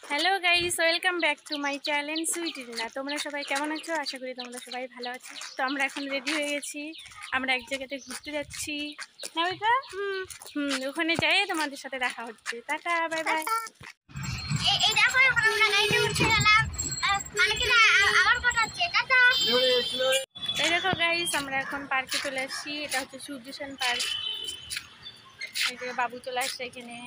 Hello guys, welcome back to my channel sweet Rina. তোমরা সবাই কেমন আছো? আশা করি তোমরা সবাই ভালো আছো। তো আমরা এখন রেডি হয়ে গেছি, আমরা এক জায়গাতে ঘুরতে যাচ্ছি না ওইটা। ওখানে যাই তোমাদের সাথে দেখা হচ্ছে। Tata, bye bye. এই দেখো গাইস, আমরা এখন পার্কে চলে আসছি। এটা হচ্ছে সূর্যসেন পার্ক। এই যে বাবু চলে আসছে এখানে।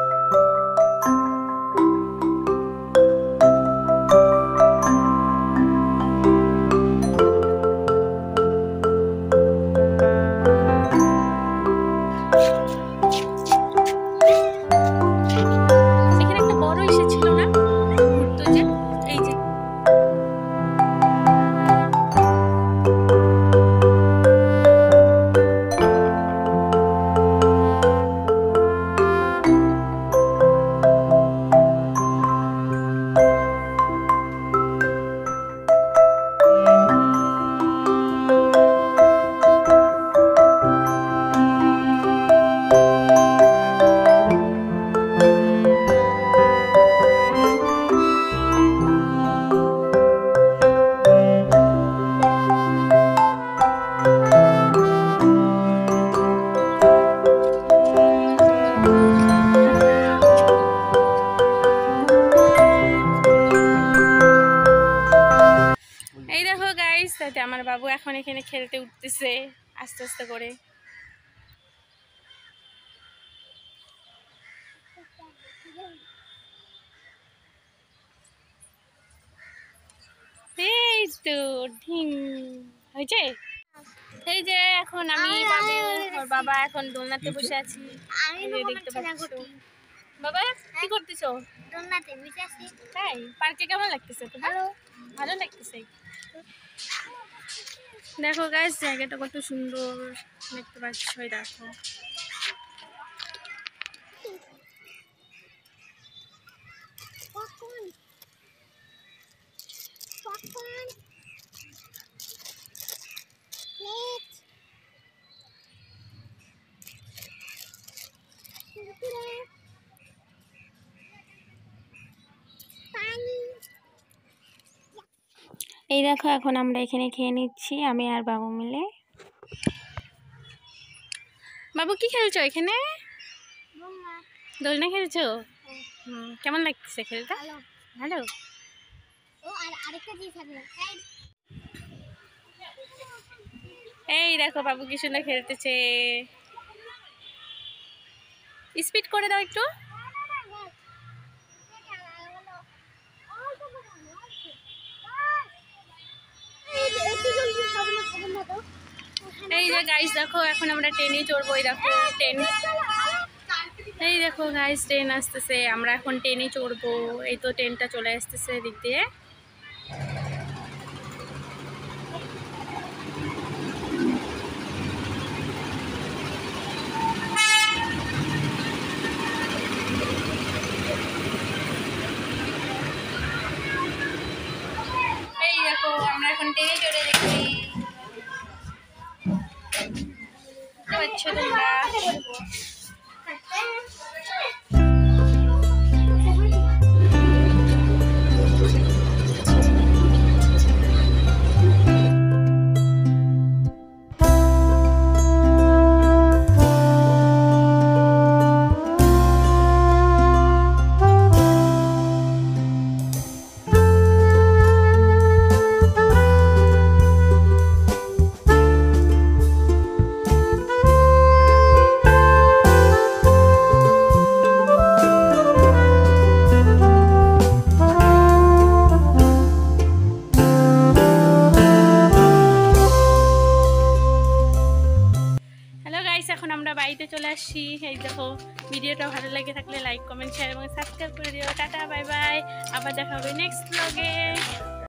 এই দেখো গাইস, তাতে আমার বাবু এখন এখানে খেলতে উঠতেছে আস্তে আস্তে করে। এই তো ঢিং হয়েছে। এই যে এখন আমি বাবু ওর বাবা এখন দোলনাতে বসে আছি। দেখতে পাচ্ছ বাবা কি করতেছো? দোলনাতে বসে আছি। তাই পার্কে কেমন লাগতেছে? তো ভালো লাগতেছে। দেখো গাইস, জায়গাটা কত সুন্দর দেখতে পাচ্ছ। দেখো এই দেখো এখন আমরা এখানে খেয়ে নিচ্ছি আমি আর বাবু মিলে। বাবু কি খেলছো এখানে? দোলনা খেলছো? কেমন লাগছে খেলতে? ভালো। এই দেখো বাবু কি সুন্দর খেলতেছে। স্পিড করে দাও একটু। এই যে গাইস দেখো এখন আমরা ট্রেনে চড়বো। এই দেখো ট্রেন, এই দেখো গাইস ট্রেন আসতেছে, আমরা এখন ট্রেনে চড়বো। এই তো ট্রেনটা চলে আসতেছে এদিক দিয়ে। এই দেখো আমরা এখন ট্রেনে চড়ে দেখছি পাচ্ছ তোমরা। এখন আমরা বাড়িতে চলে আসছি। এই দেখো ভিডিওটা ভালো লাগে থাকলে লাইক কমেন্ট শেয়ার এবং সাবস্ক্রাইব করে দিও। Tata, bye bye. আবার দেখা হবে নেক্সট ব্লগে।